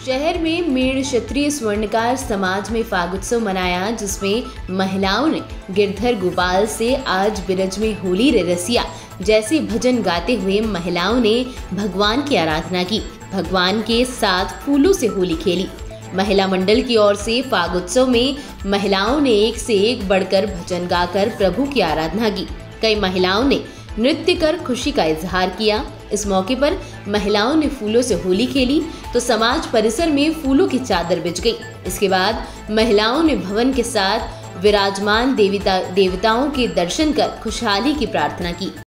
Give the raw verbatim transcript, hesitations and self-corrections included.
शहर में मेड़ क्षत्रिय स्वर्णकार समाज में फागुत्सव मनाया, जिसमें महिलाओं ने गिरधर गोपाल से आज बिरज में होली रे रसिया जैसे भजन गाते हुए महिलाओं ने भगवान की आराधना की। भगवान के साथ फूलों से होली खेली। महिला मंडल की ओर से फागुत्सव में महिलाओं ने एक से एक बढ़कर भजन गाकर प्रभु की आराधना की। कई महिलाओं ने नृत्य कर खुशी का इजहार किया। इस मौके पर महिलाओं ने फूलों से होली खेली तो समाज परिसर में फूलों की चादर बिछ गई। इसके बाद महिलाओं ने भवन के साथ विराजमान देवता देवताओं के दर्शन कर खुशहाली की प्रार्थना की।